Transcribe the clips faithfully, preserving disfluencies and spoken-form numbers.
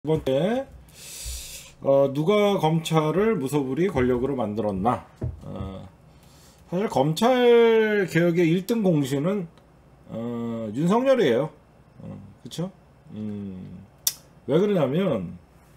두 번째, 어, 누가 검찰을 무소불위 권력으로 만들었나? 어, 사실 검찰 개혁의 일 등 공신은 어, 윤석열이에요. 어, 그쵸? 음, 왜 그러냐면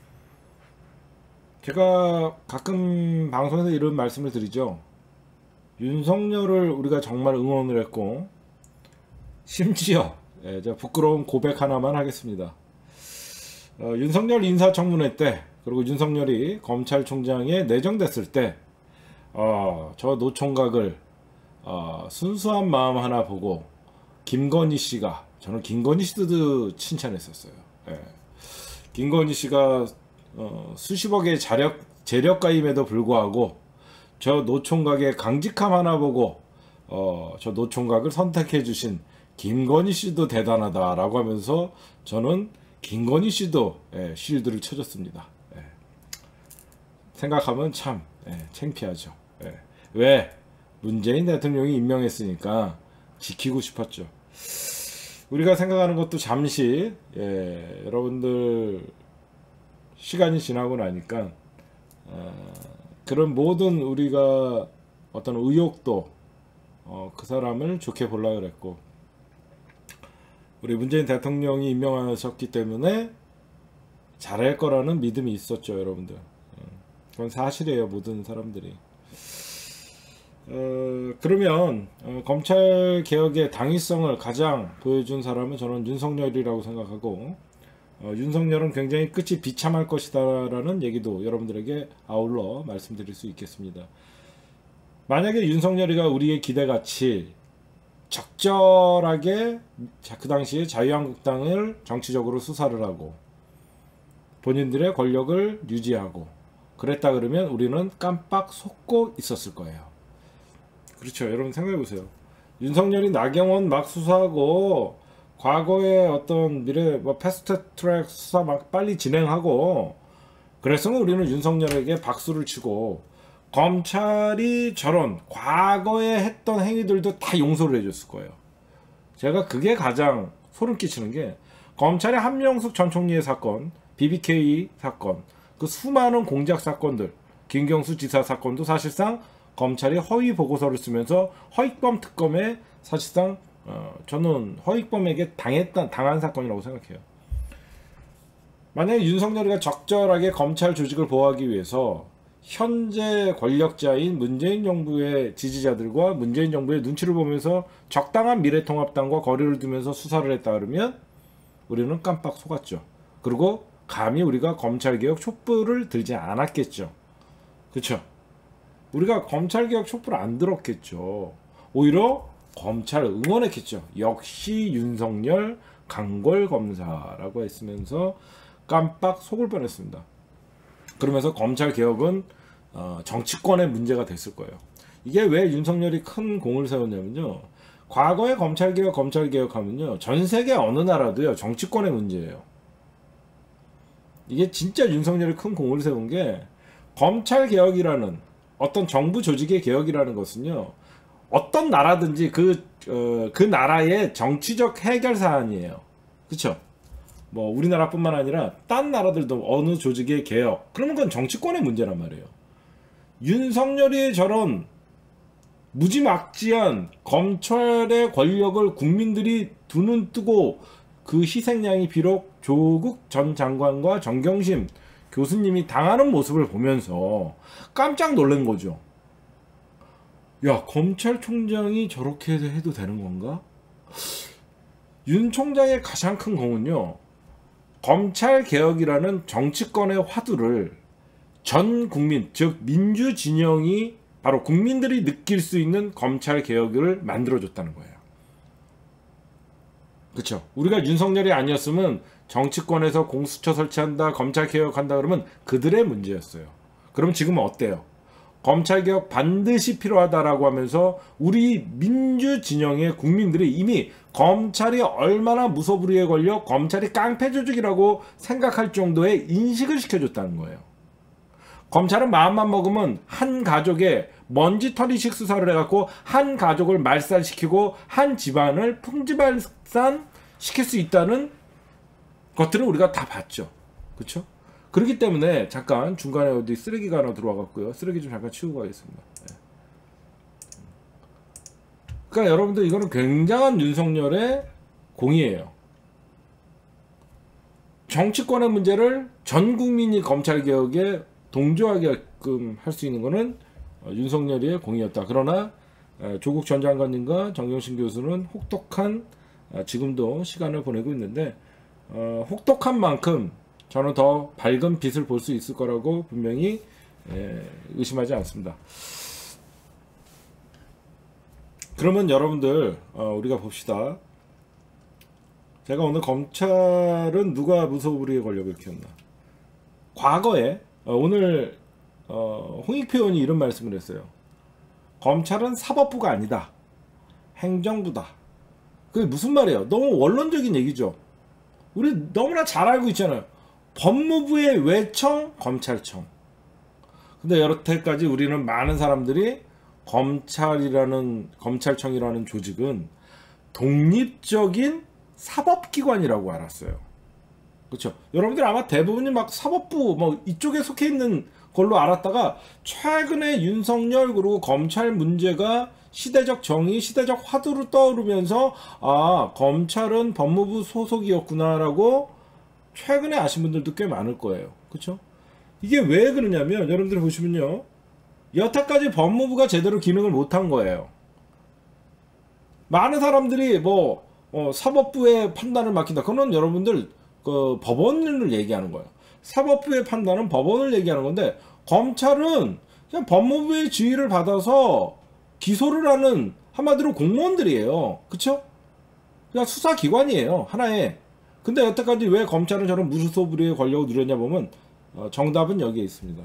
제가 가끔 방송에서 이런 말씀을 드리죠. 윤석열을 우리가 정말 응원을 했고, 심지어 예, 제가 부끄러운 고백 하나만 하겠습니다. 어, 윤석열 인사청문회 때, 그리고 윤석열이 검찰총장에 내정됐을 때, 어, 저 노총각을 어, 순수한 마음 하나 보고 김건희 씨가, 저는 김건희 씨도 칭찬했었어요. 예. 김건희 씨가 어, 수십억의 자력, 재력가임에도 불구하고 저 노총각의 강직함 하나 보고 어, 저 노총각을 선택해 주신 김건희 씨도 대단하다라고 하면서 저는 김건희 씨도 예, 쉴드를 쳐줬습니다. 예. 생각하면 참 예, 창피하죠. 예. 왜? 문재인 대통령이 임명했으니까 지키고 싶었죠. 우리가 생각하는 것도 잠시 예, 여러분들 시간이 지나고 나니까 어, 그런 모든 우리가 어떤 의욕도 어, 그 사람을 좋게 보려고 그랬고, 우리 문재인 대통령이 임명하셨기 때문에 잘할 거라는 믿음이 있었죠, 여러분들. 그건 사실이에요, 모든 사람들이. 어, 그러면 어, 검찰 개혁의 당위성을 가장 보여준 사람은 저는 윤석열이라고 생각하고, 어, 윤석열은 굉장히 끝이 비참할 것이다라는 얘기도 여러분들에게 아울러 말씀드릴 수 있겠습니다. 만약에 윤석열이가 우리의 기대같이 적절하게 그 당시에 자유한국당을 정치적으로 수사를 하고 본인들의 권력을 유지하고 그랬다 그러면 우리는 깜빡 속고 있었을 거예요. 그렇죠. 여러분 생각해 보세요. 윤석열이 나경원 막 수사하고 과거의 어떤 미래 뭐 패스트 트랙 수사 막 빨리 진행하고 그랬으면 우리는 윤석열에게 박수를 치고, 검찰이 저런 과거에 했던 행위들도 다 용서를 해줬을 거예요. 제가 그게 가장 소름 끼치는 게, 검찰의 한명숙 전 총리의 사건, 비비케이 사건, 그 수많은 공작 사건들, 김경수 지사 사건도 사실상 검찰이 허위 보고서를 쓰면서 허익범 특검에 사실상 어, 저는 허익범에게 당했던 당한 사건이라고 생각해요. 만약에 윤석열이가 적절하게 검찰 조직을 보호하기 위해서 현재 권력자인 문재인 정부의 지지자들과 문재인 정부의 눈치를 보면서 적당한 미래통합당과 거리를 두면서 수사를 했다 그러면 우리는 깜빡 속았죠. 그리고 감히 우리가 검찰개혁 촛불을 들지 않았겠죠. 그렇죠? 우리가 검찰개혁 촛불을 안 들었겠죠. 오히려 검찰 응원했겠죠. 역시 윤석열 강골검사라고 했으면서 깜빡 속을 뻔했습니다. 그러면서 검찰개혁은 어, 정치권의 문제가 됐을 거예요. 이게 왜 윤석열이 큰 공을 세웠냐면요, 과거에 검찰개혁 검찰개혁 하면요 전 세계 어느 나라도요 정치권의 문제예요. 이게 진짜 윤석열이 큰 공을 세운 게, 검찰개혁이라는 어떤 정부 조직의 개혁이라는 것은요 어떤 나라든지 그, 어, 그 나라의 정치적 해결 사안이에요. 그쵸? 뭐 우리나라뿐만 아니라 딴 나라들도 어느 조직의 개혁, 그러면 그건 정치권의 문제란 말이에요. 윤석열이 저런 무지막지한 검찰의 권력을 국민들이 두 눈 뜨고, 그 희생양이 비록 조국 전 장관과 정경심 교수님이 당하는 모습을 보면서 깜짝 놀란 거죠. 야, 검찰총장이 저렇게 해도 되는 건가? 윤 총장의 가장 큰 공은요, 검찰개혁이라는 정치권의 화두를 전 국민, 즉 민주진영이, 바로 국민들이 느낄 수 있는 검찰개혁을 만들어줬다는 거예요. 그렇죠? 우리가 윤석열이 아니었으면 정치권에서 공수처 설치한다, 검찰개혁한다 그러면 그들의 문제였어요. 그럼 지금은 어때요? 검찰개혁 반드시 필요하다라고 하면서 우리 민주진영의 국민들이 이미 검찰이 얼마나 무소불위에 걸려 검찰이 깡패조직이라고 생각할 정도의 인식을 시켜줬다는 거예요. 검찰은 마음만 먹으면 한 가족의 먼지털이식 수사를 해갖고 한 가족을 말살시키고 한 집안을 풍지발산 시킬 수 있다는 것들을 우리가 다 봤죠. 그쵸? 그렇기 때문에 잠깐 중간에 어디 쓰레기가 하나 들어와 갖고요. 쓰레기 좀 잠깐 치우고 가겠습니다. 네. 그러니까 여러분들 이거는 굉장한 윤석열의 공이에요. 정치권의 문제를 전 국민이 검찰개혁에 동조하게끔 할 수 있는 거는 윤석열의 공이었다. 그러나 조국 전 장관님과 정경심 교수는 혹독한 지금도 시간을 보내고 있는데 어, 혹독한 만큼 저는 더 밝은 빛을 볼 수 있을 거라고 분명히 에, 의심하지 않습니다. 그러면 여러분들 어, 우리가 봅시다. 제가 오늘 검찰은 누가 무소불위의 권력을 키웠나. 과거에 어, 오늘 어, 홍익표 의원이 이런 말씀을 했어요. 검찰은 사법부가 아니다. 행정부다. 그게 무슨 말이에요? 너무 원론적인 얘기죠. 우리 너무나 잘 알고 있잖아요. 법무부의 외청, 검찰청. 근데 여태까지 우리는 많은 사람들이 검찰이라는, 검찰청이라는 조직은 독립적인 사법기관이라고 알았어요. 그렇죠? 여러분들 아마 대부분이 막 사법부 뭐 이쪽에 속해 있는 걸로 알았다가 최근에 윤석열 그리고 검찰 문제가 시대적 정의, 시대적 화두로 떠오르면서 아, 검찰은 법무부 소속이었구나라고 최근에 아신 분들도 꽤 많을 거예요. 그렇죠? 이게 왜 그러냐면 여러분들 보시면요. 여태까지 법무부가 제대로 기능을 못한 거예요. 많은 사람들이 뭐 어, 사법부의 판단을 맡긴다. 그건 여러분들 그 법원을 얘기하는 거예요. 사법부의 판단은 법원을 얘기하는 건데 검찰은 그냥 법무부의 지휘를 받아서 기소를 하는 한마디로 공무원들이에요. 그쵸? 그냥 수사기관이에요. 하나의. 근데 여태까지 왜 검찰은 저런 무소불위의 권력을 누렸냐 보면 어, 정답은 여기에 있습니다.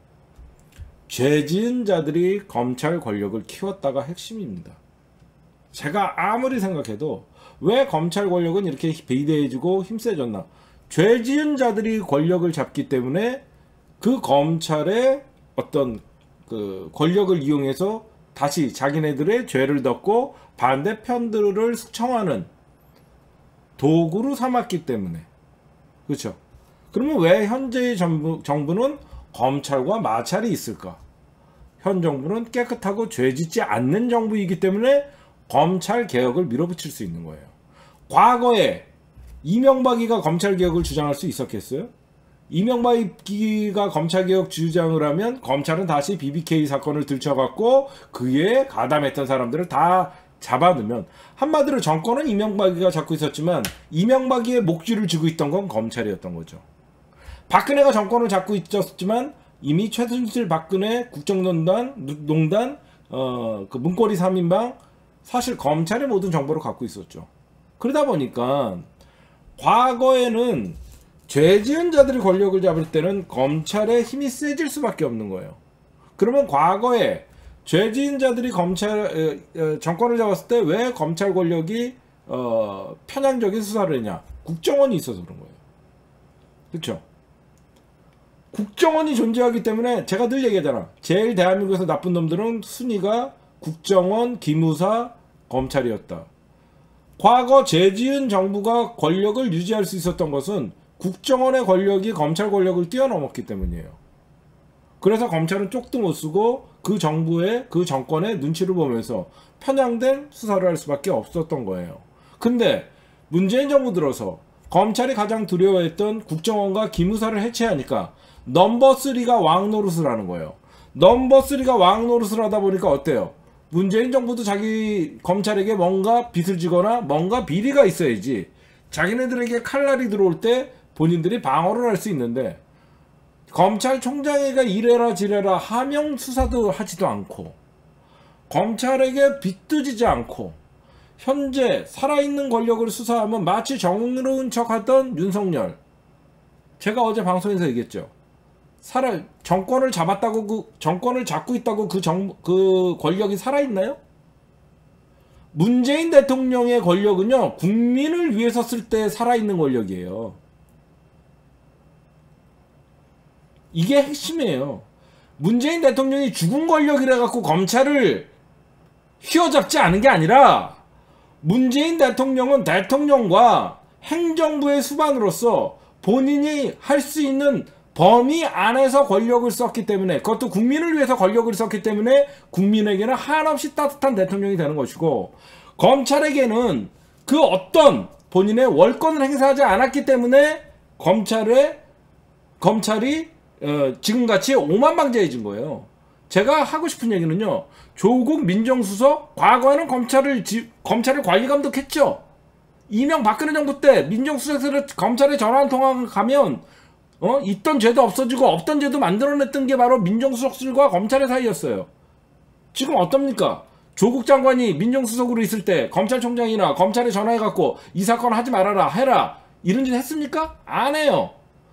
죄 지은 자들이 검찰 권력을 키웠다가 핵심입니다. 제가 아무리 생각해도 왜 검찰 권력은 이렇게 비대해지고 힘세졌나? 죄 지은 자들이 권력을 잡기 때문에 그 검찰의 어떤 그 권력을 이용해서 다시 자기네들의 죄를 덮고 반대편들을 숙청하는 도구로 삼았기 때문에. 그렇죠? 그러면 왜 현재의 정부, 정부는 검찰과 마찰이 있을까? 현 정부는 깨끗하고 죄짓지 않는 정부이기 때문에 검찰 개혁을 밀어붙일 수 있는 거예요. 과거에 이명박이가 검찰 개혁을 주장할 수 있었겠어요? 이명박이가 검찰 개혁 주장을 하면 검찰은 다시 비비케이 사건을 들춰갖고 그에 가담했던 사람들을 다 잡아넣으면 한마디로 정권은 이명박이가 잡고 있었지만 이명박이의 목줄을 쥐고 있던 건 검찰이었던 거죠. 박근혜가 정권을 잡고 있었지만 이미 최순실 박근혜 국정농단 농단 어, 그 문고리 삼 인방 사실 검찰의 모든 정보를 갖고 있었죠. 그러다 보니까 과거에는 죄 지은 자들이 권력을 잡을 때는 검찰의 힘이 세질 수밖에 없는 거예요. 그러면 과거에 죄 지은 자들이 검찰 정권을 잡았을 때 왜 검찰 권력이 어, 편향적인 수사를 했냐? 국정원이 있어서 그런 거예요. 그렇죠? 국정원이 존재하기 때문에 제가 늘 얘기하잖아. 제일 대한민국에서 나쁜 놈들은 순위가 국정원, 기무사, 검찰이었다. 과거 죄 지은 정부가 권력을 유지할 수 있었던 것은 국정원의 권력이 검찰 권력을 뛰어넘었기 때문이에요. 그래서 검찰은 쪽도 못 쓰고 그 정부의 그 정권의 눈치를 보면서 편향된 수사를 할 수밖에 없었던 거예요. 근데 문재인 정부 들어서 검찰이 가장 두려워했던 국정원과 기무사를 해체하니까 넘버 쓰리가 왕노릇을 하는 거예요. 넘버 쓰리가 왕노릇을 하다 보니까 어때요? 문재인 정부도 자기 검찰에게 뭔가 빚을 지거나 뭔가 비리가 있어야지 자기네들에게 칼날이 들어올 때 본인들이 방어를 할 수 있는데 검찰총장에게 이래라 지래라 하명 수사도 하지도 않고 검찰에게 빚도 지지 않고 현재 살아있는 권력을 수사하면 마치 정의로운 척하던 윤석열. 제가 어제 방송에서 얘기했죠. 살아 정권을 잡았다고 그 정권을 잡고 있다고 그 정 그 권력이 살아있나요? 문재인 대통령의 권력은요 국민을 위해서 쓸 때 살아있는 권력이에요. 이게 핵심이에요. 문재인 대통령이 죽은 권력이라 갖고 검찰을 휘어잡지 않은 게 아니라 문재인 대통령은 대통령과 행정부의 수반으로서 본인이 할 수 있는 범위 안에서 권력을 썼기 때문에, 그것도 국민을 위해서 권력을 썼기 때문에 국민에게는 한없이 따뜻한 대통령이 되는 것이고, 검찰에게는 그 어떤 본인의 월권을 행사하지 않았기 때문에 검찰에 검찰이 어, 지금같이 오만방자해진 거예요. 제가 하고 싶은 얘기는요, 조국 민정수석 과거에는 검찰을 지, 검찰을 관리 감독했죠. 이명박근혜 정부 때 민정수석으로 검찰에 전화 한 통화 가면 어? 있던 죄도 없어지고 없던 죄도 만들어냈던 게 바로 민정수석실과 검찰의 사이였어요. 지금 어떻습니까? 조국 장관이 민정수석으로 있을 때 검찰총장이나 검찰에 전화해갖고 이 사건 하지 말아라 해라 이런 짓 했습니까? 안 해요.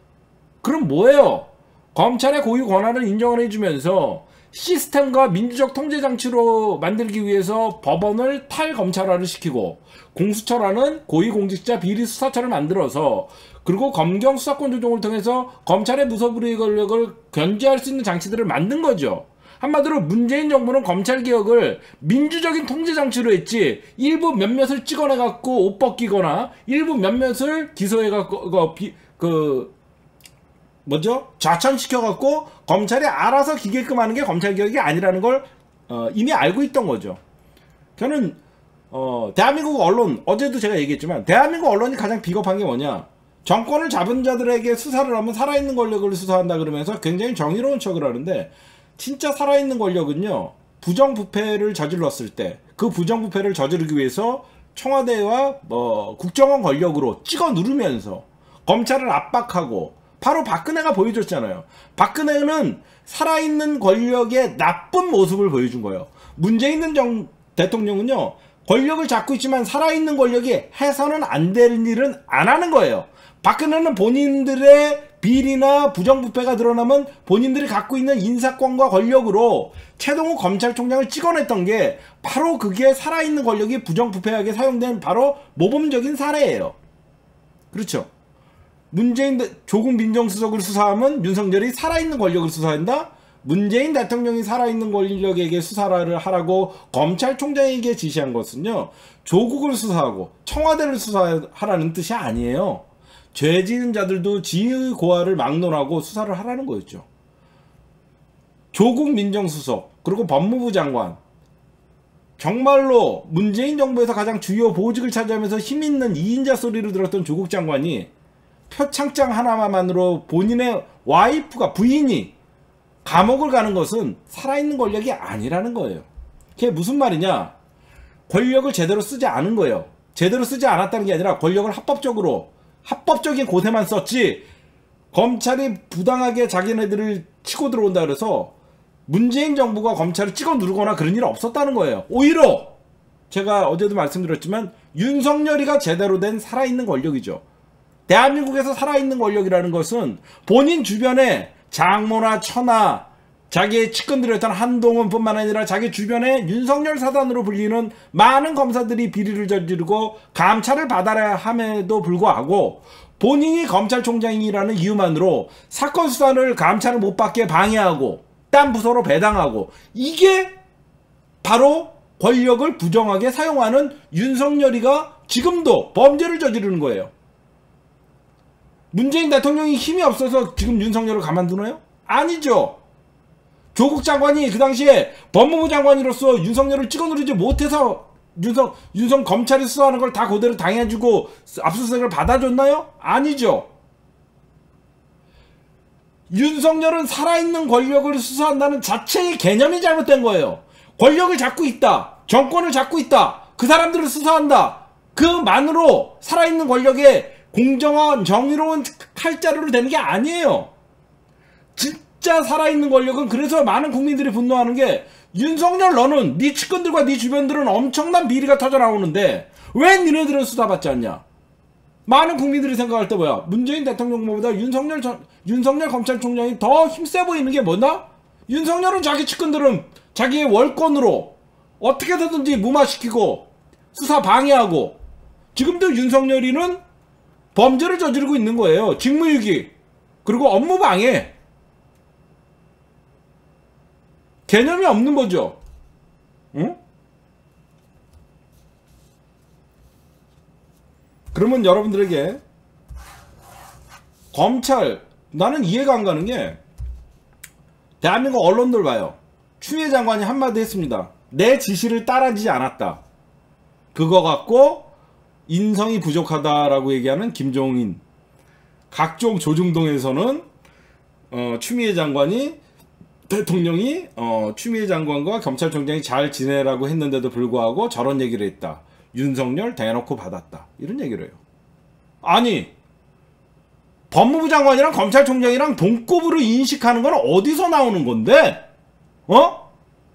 그럼 뭐예요? 검찰의 고유 권한을 인정을 해주면서 시스템과 민주적 통제장치로 만들기 위해서 법원을 탈검찰화를 시키고, 공수처라는 고위공직자 비리수사처를 만들어서, 그리고 검경 수사권 조정을 통해서 검찰의 무소불위 권력을 견제할 수 있는 장치들을 만든 거죠. 한마디로 문재인 정부는 검찰개혁을 민주적인 통제장치로 했지, 일부 몇몇을 찍어내갖고 옷 벗기거나 일부 몇몇을 기소해갖고 그, 비, 그 뭐죠? 좌천시켜갖고 검찰이 알아서 기계끔 하는 게 검찰개혁이 아니라는 걸 어, 이미 알고 있던 거죠. 저는 어, 대한민국 언론, 어제도 제가 얘기했지만 대한민국 언론이 가장 비겁한 게 뭐냐, 정권을 잡은 자들에게 수사를 하면 살아있는 권력을 수사한다 그러면서 굉장히 정의로운 척을 하는데, 진짜 살아있는 권력은요, 부정부패를 저질렀을 때 그 부정부패를 저지르기 위해서 청와대와 뭐 국정원 권력으로 찍어 누르면서 검찰을 압박하고, 바로 박근혜가 보여줬잖아요. 박근혜는 살아있는 권력의 나쁜 모습을 보여준 거예요. 문재인 정, 대통령은요, 권력을 잡고 있지만 살아있는 권력이 해서는 안 되는 일은 안 하는 거예요. 박근혜는 본인들의 비리나 부정부패가 드러나면 본인들이 갖고 있는 인사권과 권력으로 최동욱 검찰총장을 찍어냈던 게, 바로 그게 살아있는 권력이 부정부패하게 사용된 바로 모범적인 사례예요. 그렇죠? 문재인 대, 조국 민정수석을 수사하면 윤석열이 살아있는 권력을 수사한다? 문재인 대통령이 살아있는 권력에게 수사를 하라고 검찰총장에게 지시한 것은요, 조국을 수사하고 청와대를 수사하라는 뜻이 아니에요. 죄 지은 자들도 지의 고하를 막론하고 수사를 하라는 거였죠. 조국 민정수석 그리고 법무부 장관, 정말로 문재인 정부에서 가장 주요 보직을 차지하면서 힘있는 이인자 소리를 들었던 조국 장관이 표창장 하나만으로 본인의 와이프가, 부인이 감옥을 가는 것은 살아있는 권력이 아니라는 거예요. 그게 무슨 말이냐, 권력을 제대로 쓰지 않은 거예요. 제대로 쓰지 않았다는 게 아니라 권력을 합법적으로, 합법적인 곳에만 썼지, 검찰이 부당하게 자기네들을 치고 들어온다 그래서 문재인 정부가 검찰을 찍어 누르거나 그런 일은 없었다는 거예요. 오히려 제가 어제도 말씀드렸지만 윤석열이가 제대로 된 살아있는 권력이죠. 대한민국에서 살아있는 권력이라는 것은 본인 주변에 장모나 처나 자기의 측근들이었던 한동훈 뿐만 아니라 자기 주변에 윤석열 사단으로 불리는 많은 검사들이 비리를 저지르고 감찰을 받아야 함에도 불구하고 본인이 검찰총장이라는 이유만으로 사건 수사를 감찰을 못 받게 방해하고 딴 부서로 배당하고, 이게 바로 권력을 부정하게 사용하는 윤석열이가 지금도 범죄를 저지르는 거예요. 문재인 대통령이 힘이 없어서 지금 윤석열을 가만두나요? 아니죠. 조국 장관이 그 당시에 법무부 장관으로서 윤석열을 찍어 누르지 못해서 윤석, 윤석 검찰이 수사하는 걸 다 그대로 당해주고 압수수색을 받아줬나요? 아니죠. 윤석열은 살아있는 권력을 수사한다는 자체의 개념이 잘못된 거예요. 권력을 잡고 있다, 정권을 잡고 있다, 그 사람들을 수사한다, 그만으로 살아있는 권력에 공정한 정의로운 칼자루를 대는 게 아니에요. 진짜 살아있는 권력은, 그래서 많은 국민들이 분노하는 게, 윤석열 너는 네 측근들과 네 주변들은 엄청난 비리가 터져나오는데 왜 니네들은 수사받지 않냐. 많은 국민들이 생각할 때 뭐야, 문재인 대통령보다 윤석열 전, 윤석열 검찰총장이 더 힘세 보이는 게 뭐나? 윤석열은 자기 측근들은 자기의 월권으로 어떻게든지 무마시키고 수사 방해하고, 지금도 윤석열이는 범죄를 저지르고 있는 거예요. 직무유기, 그리고 업무 방해. 개념이 없는 거죠. 응? 그러면 여러분들에게 검찰, 나는 이해가 안 가는 게, 대한민국 언론들 봐요. 추미애 장관이 한마디 했습니다. 내 지시를 따르지 않았다. 그거 갖고 인성이 부족하다라고 얘기하는 김종인. 각종 조중동에서는 어, 추미애 장관이 대통령이 어, 추미애 장관과 검찰총장이 잘 지내라고 했는데도 불구하고 저런 얘기를 했다. 윤석열 대놓고 받았다. 이런 얘기를 해요. 아니, 법무부 장관이랑 검찰총장이랑 동급으로 인식하는 건 어디서 나오는 건데? 어?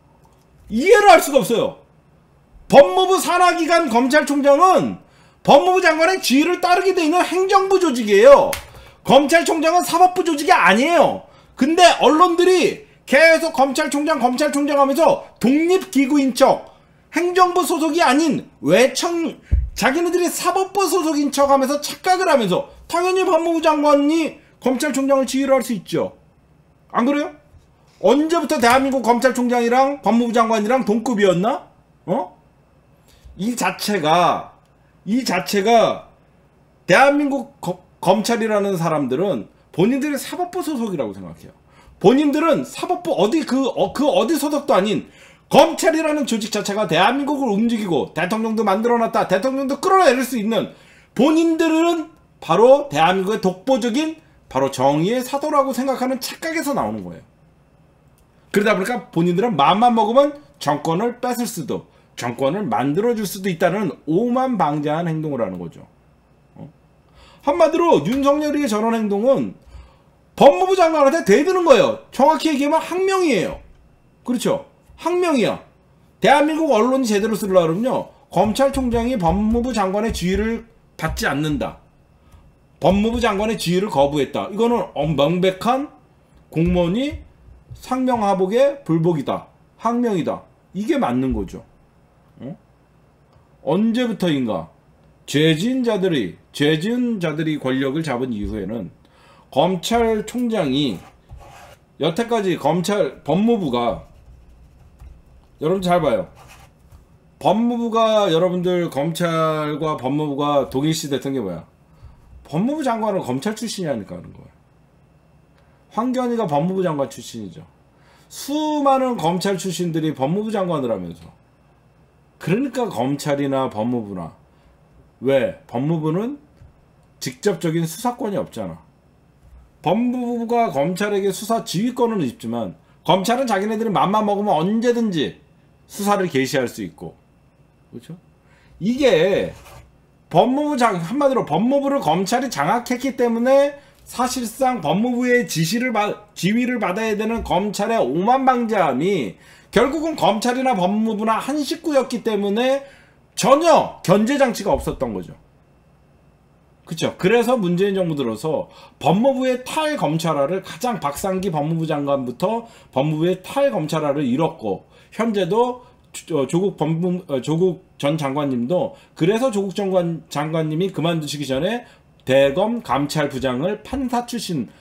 이해를 할 수가 없어요. 법무부 산하기관 검찰총장은 법무부 장관의 지휘를 따르게 돼 있는 행정부 조직이에요. 검찰총장은 사법부 조직이 아니에요. 근데 언론들이 계속 검찰총장 검찰총장 하면서 독립기구인 척, 행정부 소속이 아닌 외청, 자기네들이 사법부 소속인 척 하면서 착각을 하면서, 당연히 법무부 장관이 검찰총장을 지휘를 할 수 있죠. 안 그래요? 언제부터 대한민국 검찰총장이랑 법무부 장관이랑 동급이었나? 어? 이 자체가 이 자체가 대한민국 거, 검찰이라는 사람들은 본인들이 사법부 소속이라고 생각해요. 본인들은 사법부 어디 그, 어, 그 어디 소속도 아닌 검찰이라는 조직 자체가 대한민국을 움직이고 대통령도 만들어놨다, 대통령도 끌어내릴 수 있는, 본인들은 바로 대한민국의 독보적인 바로 정의의 사도라고 생각하는 착각에서 나오는 거예요. 그러다 보니까 본인들은 마음만 먹으면 정권을 뺏을 수도, 정권을 만들어줄 수도 있다는 오만방자한 행동을 하는 거죠. 어? 한마디로 윤석열의 저런 행동은 법무부 장관한테 대드는 거예요. 정확히 얘기하면 항명이에요. 그렇죠? 항명이야. 대한민국 언론이 제대로 쓰려고 그러면요, 검찰총장이 법무부 장관의 지휘를 받지 않는다, 법무부 장관의 지휘를 거부했다, 이거는 명백한 공무원이 상명하복의 불복이다, 항명이다, 이게 맞는 거죠. 어? 언제부터인가 죄 지은 자들이 죄 지은 자들이 권력을 잡은 이후에는 검찰총장이, 여태까지 검찰 법무부가, 여러분 잘 봐요. 법무부가, 여러분들 검찰과 법무부가 동일시 됐던 게 뭐야? 법무부 장관은 검찰 출신이라니까 하는 거예요. 황교안이가 법무부 장관 출신이죠. 수많은 검찰 출신들이 법무부 장관을 하면서, 그러니까 검찰이나 법무부나, 왜? 법무부는 직접적인 수사권이 없잖아. 법무부가 검찰에게 수사 지휘권은 있지만 검찰은 자기네들이 맘만 먹으면 언제든지 수사를 개시할 수 있고, 그렇죠? 이게 법무부 장, 한마디로 법무부를 검찰이 장악했기 때문에 사실상 법무부의 지시를 받, 지휘를 받아야 되는 검찰의 오만방자함이 결국은 검찰이나 법무부나 한 식구였기 때문에 전혀 견제장치가 없었던 거죠. 그쵸? 그래서 문재인 정부 들어서 법무부의 탈검찰화를, 가장 박상기 법무부 장관부터 법무부의 탈검찰화를 이뤘고, 현재도 조국 법무, 조국 전 장관님도, 그래서 조국 장관, 장관님이 그만두시기 전에 대검 감찰부장을 판사 출신으로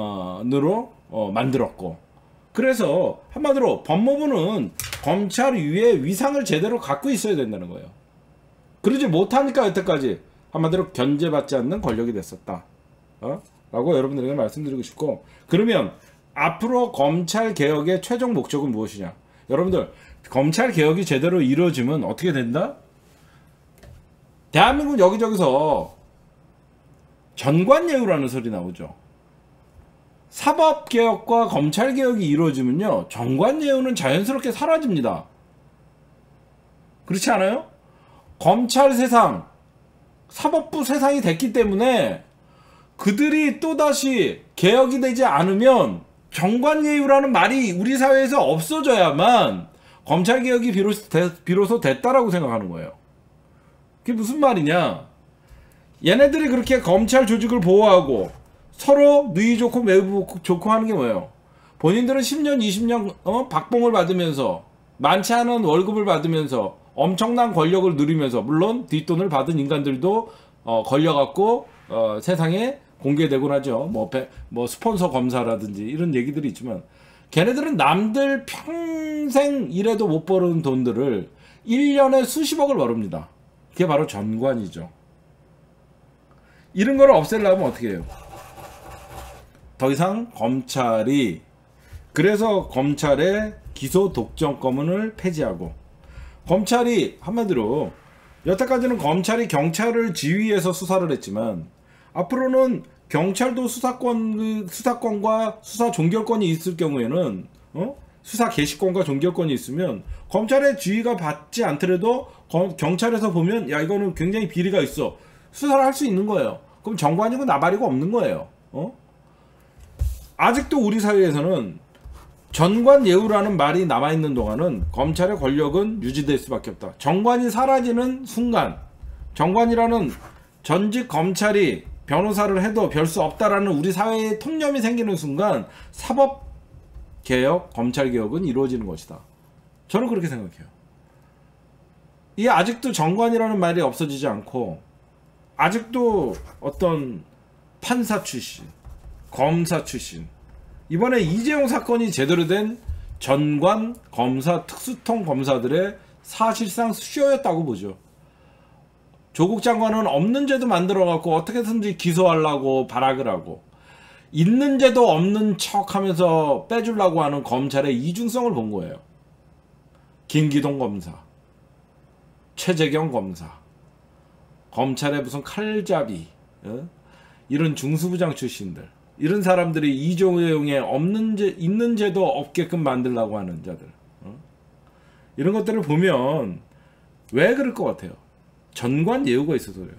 어, 만들었고, 그래서 한마디로 법무부는 검찰 위에 위상을 제대로 갖고 있어야 된다는 거예요. 그러지 못하니까 여태까지 한마디로 견제받지 않는 권력이 됐었다, 어? 라고 여러분들에게 말씀드리고 싶고, 그러면 앞으로 검찰 개혁의 최종 목적은 무엇이냐? 여러분들, 검찰 개혁이 제대로 이루어지면 어떻게 된다? 대한민국 여기저기서 전관예우라는 소리 나오죠. 사법개혁과 검찰개혁이 이루어지면요, 전관예우는 자연스럽게 사라집니다. 그렇지 않아요? 검찰 세상, 사법부 세상이 됐기 때문에 그들이 또다시 개혁이 되지 않으면 전관예우라는 말이 우리 사회에서 없어져야만 검찰개혁이 비로소, 비로소 됐다라고 생각하는 거예요. 그게 무슨 말이냐? 얘네들이 그렇게 검찰 조직을 보호하고 서로 누이 좋고 매부 좋고 하는 게 뭐예요? 본인들은 십 년, 이십 년 어? 박봉을 받으면서, 많지 않은 월급을 받으면서, 엄청난 권력을 누리면서, 물론 뒷돈을 받은 인간들도 어, 걸려갖고 어, 세상에 공개되곤 하죠. 뭐, 배, 뭐 스폰서 검사라든지 이런 얘기들이 있지만, 걔네들은 남들 평생 일해도 못 버는 돈들을 일 년에 수십억을 벌습니다. 그게 바로 전관이죠. 이런 거를 없애려면 어떻게 해요? 더 이상 검찰이 그래서 검찰의 기소 독점권을 폐지하고 검찰이 한마디로 여태까지는 검찰이 경찰을 지휘해서 수사를 했지만 앞으로는 경찰도 수사권 수사권과 수사 종결권이 있을 경우에는 어? 수사 개시권과 종결권이 있으면 검찰의 지휘가 받지 않더라도 거, 경찰에서 보면 야 이거는 굉장히 비리가 있어 수사를 할 수 있는 거예요. 그럼 정관이고 나발이고 없는 거예요. 어? 아직도 우리 사회에서는 전관예우라는 말이 남아있는 동안은 검찰의 권력은 유지될 수밖에 없다. 정관이 사라지는 순간 정관이라는 전직 검찰이 변호사를 해도 별 수 없다라는 우리 사회의 통념이 생기는 순간 사법개혁, 검찰개혁은 이루어지는 것이다. 저는 그렇게 생각해요. 이 아직도 정관이라는 말이 없어지지 않고 아직도 어떤 판사 출신, 검사 출신 이번에 이재용 사건이 제대로 된 전관, 검사, 특수통 검사들의 사실상 수쇼였다고 보죠. 조국 장관은 없는 죄도 만들어갖고 어떻게든지 기소하려고 발악을 하고 있는 죄도 없는 척하면서 빼주려고 하는 검찰의 이중성을 본 거예요. 김기동 검사, 최재경 검사, 검찰의 무슨 칼잡이, 어? 이런 중수부장 출신들 이런 사람들이 이재용에 없는 죄, 있는 죄도 없게끔 만들려고 하는 자들 어? 이런 것들을 보면 왜 그럴 것 같아요? 전관예우가 있어서 그래요.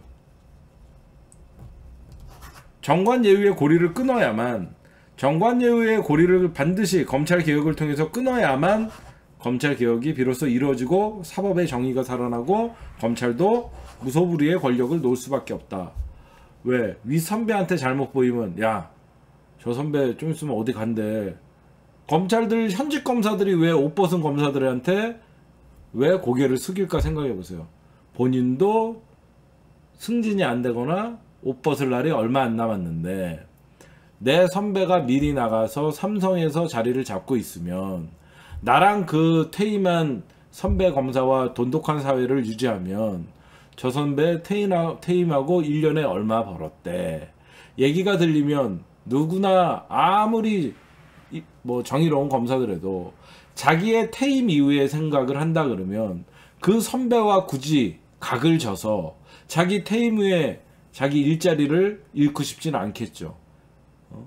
정관예우의 고리를 끊어야만 정관예우의 고리를 반드시 검찰개혁을 통해서 끊어야만 검찰개혁이 비로소 이루어지고 사법의 정의가 살아나고 검찰도 무소불위의 권력을 놓을 수밖에 없다. 왜? 위 선배한테 잘못 보이면 야 저 선배 좀 있으면 어디 간대. 검찰들 현직 검사들이 왜 옷 벗은 검사들한테 왜 고개를 숙일까 생각해 보세요. 본인도 승진이 안 되거나 옷 벗을 날이 얼마 안 남았는데 내 선배가 미리 나가서 삼성에서 자리를 잡고 있으면 나랑 그 퇴임한 선배 검사와 돈독한 사회를 유지하면 저 선배 퇴임하고 일 년에 얼마 벌었대. 얘기가 들리면 누구나 아무리 뭐 정의로운 검사들에도 자기의 퇴임 이후의 생각을 한다 그러면 그 선배와 굳이 각을 져서 자기 퇴임 후에 자기 일자리를 잃고 싶지는 않겠죠. 어?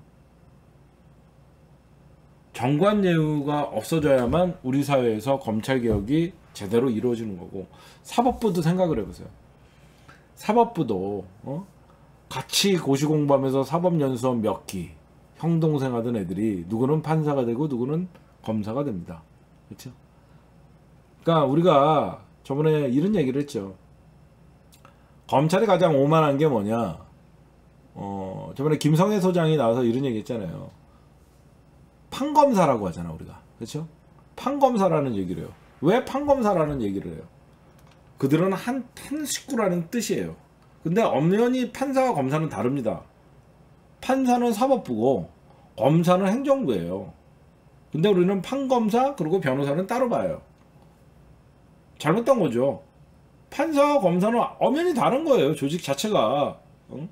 정관예우가 없어져야만 우리 사회에서 검찰개혁이 제대로 이루어지는 거고 사법부도 생각을 해보세요. 사법부도 어? 같이 고시 공부하면서 사법연수원 몇 기 형동생 하던 애들이 누구는 판사가 되고 누구는 검사가 됩니다. 그렇죠? 그러니까 우리가 저번에 이런 얘기를 했죠. 검찰이 가장 오만한 게 뭐냐. 어, 저번에 김성애 소장이 나와서 이런 얘기 했잖아요. 판검사라고 하잖아 우리가. 그렇죠? 판검사라는 얘기를 해요. 왜 판검사라는 얘기를 해요? 그들은 한, 한 식구라는 뜻이에요. 근데 엄연히 판사와 검사는 다릅니다. 판사는 사법부고 검사는 행정부예요. 근데 우리는 판검사 그리고 변호사는 따로 봐요. 잘못된 거죠. 판사와 검사는 엄연히 다른 거예요. 조직 자체가. 응?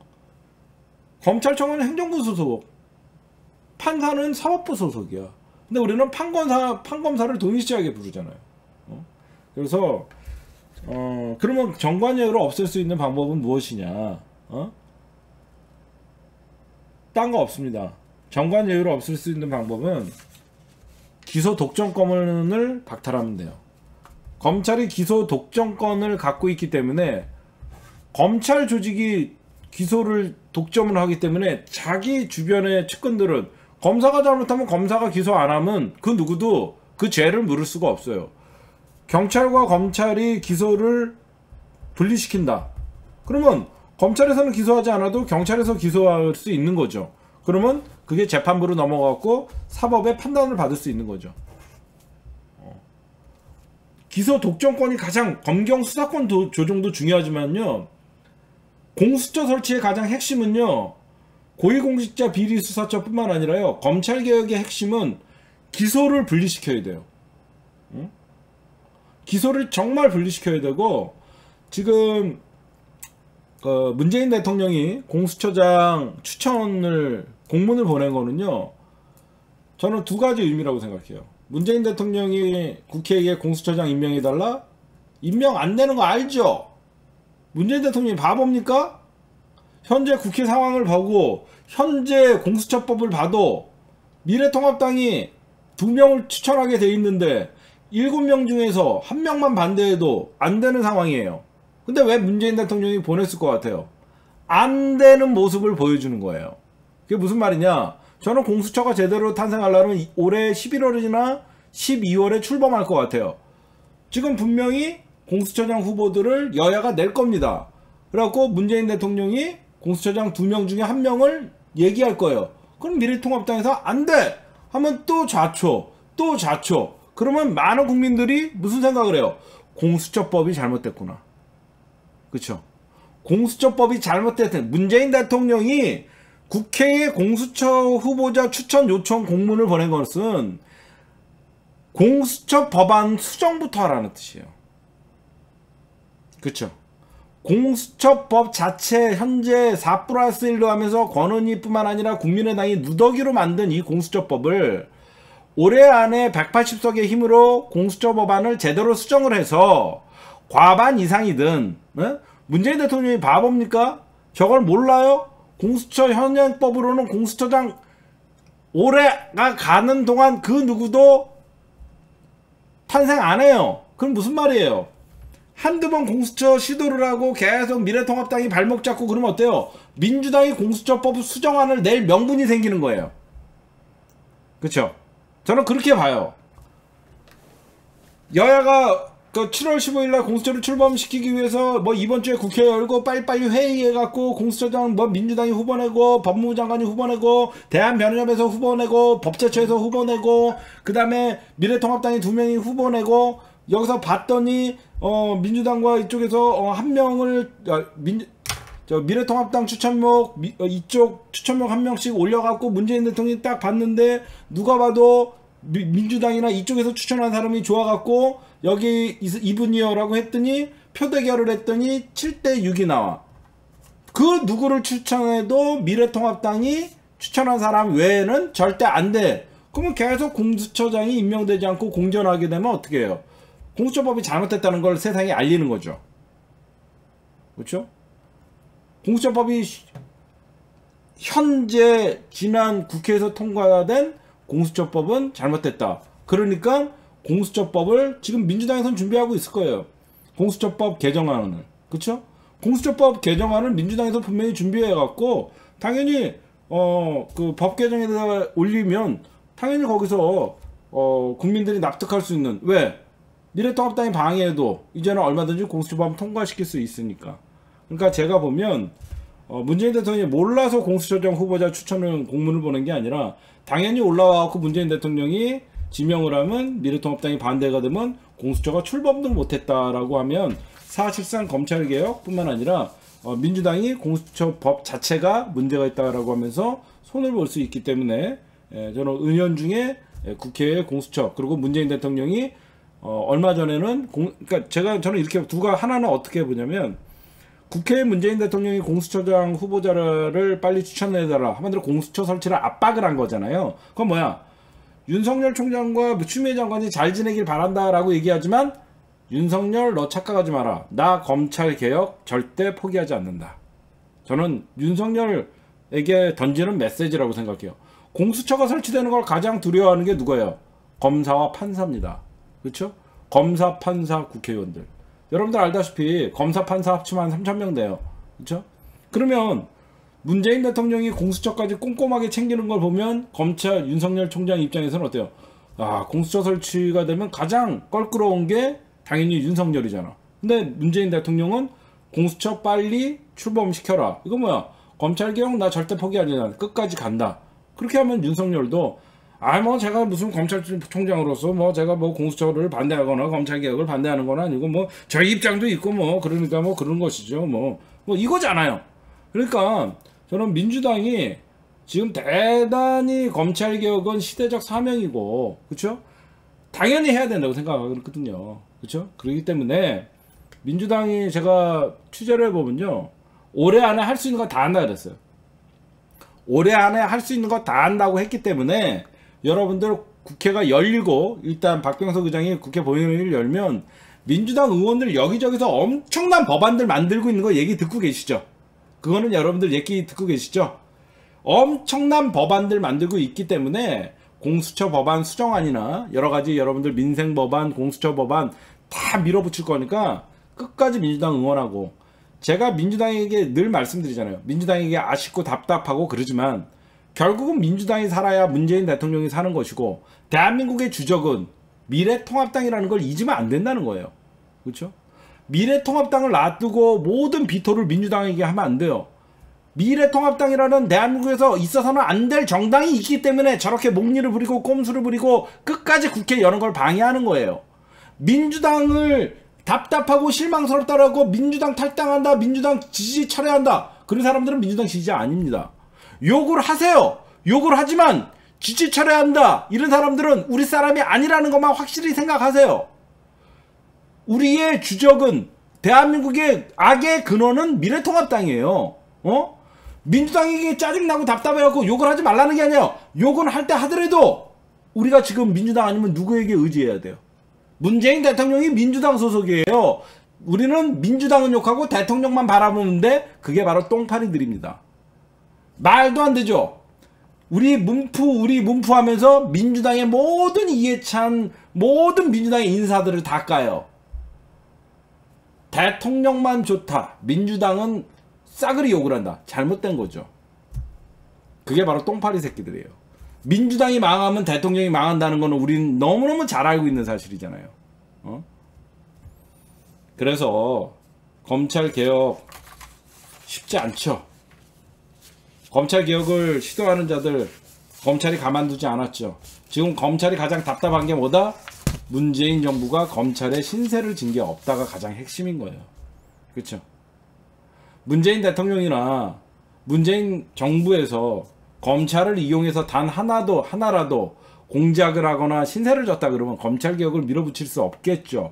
검찰청은 행정부 소속, 판사는 사법부 소속이야. 근데 우리는 판검사, 판검사를 동일시하게 부르잖아요. 어? 그래서 어, 그러면 정관예우를 없앨 수 있는 방법은 무엇이냐? 어? 딴 거 없습니다. 정관예우를 없앨 수 있는 방법은 기소 독점권을 박탈하면 돼요. 검찰이 기소 독점권을 갖고 있기 때문에 검찰 조직이 기소를 독점을 하기 때문에 자기 주변의 측근들은 검사가 잘못하면 검사가 기소 안 하면 그 누구도 그 죄를 물을 수가 없어요. 경찰과 검찰이 기소를 분리시킨다. 그러면 검찰에서는 기소하지 않아도 경찰에서 기소할 수 있는 거죠. 그러면 그게 재판부로 넘어가고 사법의 판단을 받을 수 있는 거죠. 어. 기소 독점권이 가장 검경 수사권 도, 조정도 중요하지만요. 공수처 설치의 가장 핵심은요. 고위공직자 비리 수사처뿐만 아니라요. 검찰개혁의 핵심은 기소를 분리시켜야 돼요. 응? 기소를 정말 분리시켜야 되고 지금 어, 문재인 대통령이 공수처장 추천을 공문을 보낸 거는요, 저는 두 가지 의미라고 생각해요. 문재인 대통령이 국회에 공수처장 임명해달라? 임명 안 되는 거 알죠? 문재인 대통령이 바보입니까? 현재 국회 상황을 보고 현재 공수처법을 봐도 미래통합당이 두 명을 추천하게 돼 있는데 일곱 명 중에서 한 명만 반대해도 안 되는 상황이에요. 근데 왜 문재인 대통령이 보냈을 것 같아요? 안 되는 모습을 보여주는 거예요. 그게 무슨 말이냐? 저는 공수처가 제대로 탄생하려면 올해 십일월이나 십이월에 출범할 것 같아요. 지금 분명히 공수처장 후보들을 여야가 낼 겁니다. 그래갖고 문재인 대통령이 공수처장 두 명 중에 한 명을 얘기할 거예요. 그럼 미래통합당에서 안 돼! 하면 또 좌초, 또 좌초. 그러면 많은 국민들이 무슨 생각을 해요? 공수처법이 잘못됐구나. 그쵸? 공수처법이 잘못됐던 문재인 대통령이 국회에 공수처 후보자 추천 요청 공문을 보낸 것은 공수처 법안 수정부터 하라는 뜻이에요. 그쵸? 공수처법 자체 현재 사 플러스 일로 하면서 권은희뿐만 아니라 국민의당이 누더기로 만든 이 공수처법을 올해 안에 백팔십 석의 힘으로 공수처 법안을 제대로 수정을 해서 과반 이상이든, 네? 문재인 대통령이 바보입니까? 저걸 몰라요? 공수처 현행법으로는 공수처장 올해가 가는 동안 그 누구도 탄생 안 해요. 그럼 무슨 말이에요? 한두 번 공수처 시도를 하고 계속 미래통합당이 발목 잡고 그러면 어때요? 민주당이 공수처법 수정안을 낼 명분이 생기는 거예요. 그쵸? 저는 그렇게 봐요. 여야가 그 칠월 십오일날 공수처를 출범시키기 위해서 뭐 이번 주에 국회 열고 빨리빨리 회의해갖고 공수처장 뭐 민주당이 후보내고 법무부 장관이 후보내고 대한변협에서 후보내고 법제처에서 후보내고 그 다음에 미래통합당이 두 명이 후보내고 여기서 봤더니 어 민주당과 이쪽에서 어 한 명을 어, 민 저 미래통합당 추천목 미, 어, 이쪽 추천목 한 명씩 올려갖고 문재인 대통령이 딱 봤는데 누가 봐도 미, 민주당이나 이쪽에서 추천한 사람이 좋아갖고 여기 이, 이분이요 라고 했더니 표대결을 했더니 칠 대 육이 나와. 그 누구를 추천해도 미래통합당이 추천한 사람 외에는 절대 안 돼. 그러면 계속 공수처장이 임명되지 않고 공전하게 되면 어떻게 해요? 공수처법이 잘못됐다는 걸 세상에 알리는 거죠. 그렇죠? 공수처법이 현재 지난 국회에서 통과된 공수처법은 잘못됐다. 그러니까 공수처법을 지금 민주당에서는 준비하고 있을 거예요. 공수처법 개정안을. 그쵸? 공수처법 개정안을 민주당에서 분명히 준비해갖고 당연히 어 그 법 개정에다 올리면 당연히 거기서 어 국민들이 납득할 수 있는, 왜? 미래통합당이 방해해도 이제는 얼마든지 공수처법 통과시킬 수 있으니까. 그러니까 제가 보면 어 문재인 대통령이 몰라서 공수처장 후보자 추천을 공문을 보낸 게 아니라 당연히 올라와서 문재인 대통령이 지명을 하면 미래통합당이 반대가 되면 공수처가 출범도 못했다라고 하면 사실상 검찰개혁뿐만 아니라 어 민주당이 공수처법 자체가 문제가 있다라고 하면서 손을 볼 수 있기 때문에 예, 저는 은연중에 예, 국회의 공수처 그리고 문재인 대통령이 어 얼마 전에는 공, 그러니까 제가 저는 이렇게 두가 하나는 어떻게 보냐면 국회에 문재인 대통령이 공수처장 후보자를 빨리 추천해달라 한마디로 공수처 설치를 압박을 한 거잖아요. 그건 뭐야? 윤석열 총장과 추미애 장관이 잘 지내길 바란다라고 얘기하지만 윤석열 너 착각하지 마라. 나 검찰개혁 절대 포기하지 않는다. 저는 윤석열에게 던지는 메시지라고 생각해요. 공수처가 설치되는 걸 가장 두려워하는 게 누구예요? 검사와 판사입니다. 그렇죠? 검사, 판사, 국회의원들. 여러분들 알다시피 검사, 판사 합치면 한 삼천 명 돼요. 그렇죠? 그러면 문재인 대통령이 공수처까지 꼼꼼하게 챙기는 걸 보면 검찰 윤석열 총장 입장에서는 어때요? 아, 공수처 설치가 되면 가장 껄끄러운 게 당연히 윤석열이잖아. 근데 문재인 대통령은 공수처 빨리 출범시켜라. 이거 뭐야? 검찰개혁 나 절대 포기하지 않아. 끝까지 간다. 그렇게 하면 윤석열도 아, 뭐 제가 무슨 검찰총장으로서 뭐 제가 뭐 공수처를 반대하거나 검찰개혁을 반대하는 건 아니고 뭐 저희 입장도 있고 뭐 그러니까 뭐 그런 것이죠. 뭐, 뭐 이거잖아요. 그러니까 저는 민주당이 지금 대단히 검찰개혁은 시대적 사명이고, 그쵸? 당연히 해야 된다고 생각하거든요. 그쵸? 그렇기 때문에 민주당이 제가 취재를 해보면요. 올해 안에 할 수 있는 거 다 한다 그랬어요. 올해 안에 할 수 있는 거 다 한다고 했기 때문에 여러분들 국회가 열리고 일단 박병석 의장이 국회 본회의를 열면 민주당 의원들 여기저기서 엄청난 법안들 만들고 있는 거 얘기 듣고 계시죠? 그거는 여러분들 얘기 듣고 계시죠? 엄청난 법안들 만들고 있기 때문에 공수처 법안 수정안이나 여러가지 여러분들 민생 법안, 공수처 법안 다 밀어붙일 거니까 끝까지 민주당 응원하고, 제가 민주당에게 늘 말씀드리잖아요. 민주당에게 아쉽고 답답하고 그러지만 결국은 민주당이 살아야 문재인 대통령이 사는 것이고, 대한민국의 주적은 미래통합당이라는 걸 잊으면 안 된다는 거예요. 그렇죠? 미래통합당을 놔두고 모든 비토를 민주당에게 하면 안 돼요. 미래통합당이라는 대한민국에서 있어서는 안 될 정당이 있기 때문에 저렇게 목리를 부리고 꼼수를 부리고 끝까지 국회 여는 걸 방해하는 거예요. 민주당을 답답하고 실망스럽다라고 민주당 탈당한다, 민주당 지지 철회한다, 그런 사람들은 민주당 지지자 아닙니다. 욕을 하세요. 욕을 하지만 지지 철회한다 이런 사람들은 우리 사람이 아니라는 것만 확실히 생각하세요. 우리의 주적은, 대한민국의 악의 근원은 미래통합당이에요. 어? 민주당에게 짜증나고 답답해갖고 욕을 하지 말라는 게 아니에요. 욕은 할 때 하더라도 우리가 지금 민주당 아니면 누구에게 의지해야 돼요? 문재인 대통령이 민주당 소속이에요. 우리는 민주당은 욕하고 대통령만 바라보는데 그게 바로 똥파리들입니다. 말도 안 되죠. 우리 문프 우리 문프 하면서 민주당의 모든 이해찬 모든 민주당의 인사들을 다 까요. 대통령만 좋다, 민주당은 싸그리 욕을 한다. 잘못된 거죠. 그게 바로 똥파리 새끼들이에요. 민주당이 망하면 대통령이 망한다는 거는 우리는 너무너무 잘 알고 있는 사실이잖아요. 어? 그래서 검찰개혁 쉽지 않죠. 검찰개혁을 시도하는 자들 검찰이 가만두지 않았죠. 지금 검찰이 가장 답답한 게 뭐다? 문재인 정부가 검찰에 신세를 진 게 없다가 가장 핵심인 거예요. 그렇죠? 문재인 대통령이나 문재인 정부에서 검찰을 이용해서 단 하나도 하나라도 공작을 하거나 신세를 졌다 그러면 검찰개혁을 밀어붙일 수 없겠죠.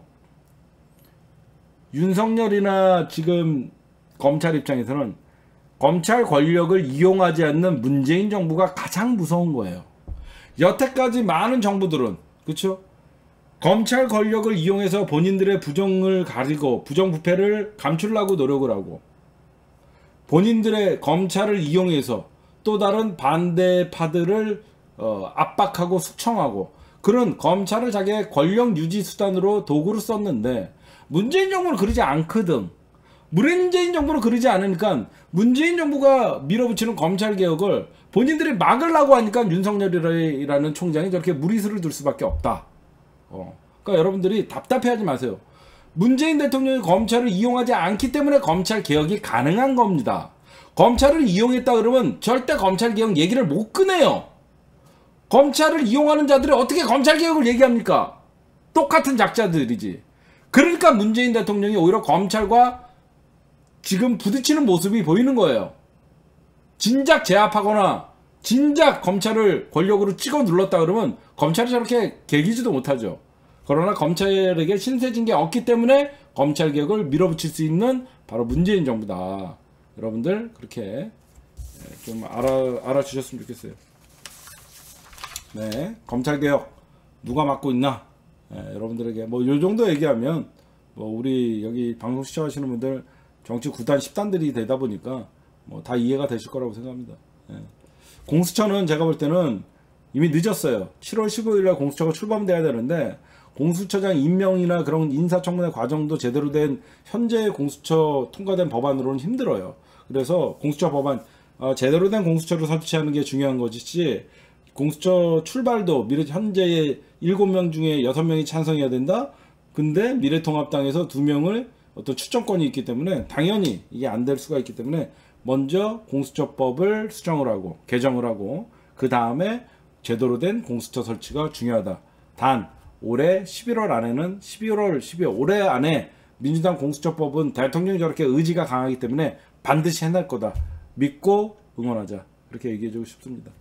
윤석열이나 지금 검찰 입장에서는 검찰 권력을 이용하지 않는 문재인 정부가 가장 무서운 거예요. 여태까지 많은 정부들은, 그렇죠? 검찰 권력을 이용해서 본인들의 부정을 가리고 부정부패를 감추려고 노력을 하고, 본인들의 검찰을 이용해서 또 다른 반대파들을 어, 압박하고 숙청하고, 그런 검찰을 자기의 권력 유지 수단으로 도구로 썼는데 문재인 정부는 그러지 않거든. 문재인 정부는 그러지 않으니까 문재인 정부가 밀어붙이는 검찰개혁을 본인들이 막으려고 하니까 윤석열이라는 총장이 저렇게 무리수를 둘 수밖에 없다. 어. 그러니까 여러분들이 답답해하지 마세요. 문재인 대통령이 검찰을 이용하지 않기 때문에 검찰개혁이 가능한 겁니다. 검찰을 이용했다 그러면 절대 검찰개혁 얘기를 못 꺼내요. 검찰을 이용하는 자들이 어떻게 검찰개혁을 얘기합니까? 똑같은 작자들이지. 그러니까 문재인 대통령이 오히려 검찰과 지금 부딪히는 모습이 보이는 거예요. 진작 제압하거나 진작 검찰을 권력으로 찍어 눌렀다 그러면 검찰이 저렇게 개기지도 못하죠. 그러나 검찰에게 신세진 게 없기 때문에 검찰개혁을 밀어붙일 수 있는 바로 문재인 정부다. 여러분들 그렇게 좀 알아, 알아주셨으면 좋겠어요. 네, 검찰개혁 누가 맡고 있나? 네, 여러분들에게 뭐 요 정도 얘기하면 뭐 우리 여기 방송 시청하시는 분들 정치 구 단 십 단들이 되다 보니까 뭐 다 이해가 되실 거라고 생각합니다. 네. 공수처는 제가 볼 때는 이미 늦었어요. 칠월 십오일날 공수처가 출범돼야 되는데 공수처장 임명이나 그런 인사청문회 과정도 제대로 된 현재 공수처 통과된 법안으로는 힘들어요. 그래서 공수처 법안 어, 제대로 된 공수처를 설치하는 게 중요한 것이지, 공수처 출발도 미래 현재의 일곱 명 중에 여섯 명이 찬성해야 된다. 근데 미래통합당에서 두 명을 어떤 추천권이 있기 때문에 당연히 이게 안 될 수가 있기 때문에 먼저 공수처법을 수정을 하고 개정을 하고 그 다음에 제대로 된 공수처 설치가 중요하다. 단 올해 십일월 안에는 십이월 십이월 올해 안에 민주당 공수처법은 대통령이 저렇게 의지가 강하기 때문에 반드시 해낼 거다. 믿고 응원하자. 그렇게 얘기해주고 싶습니다.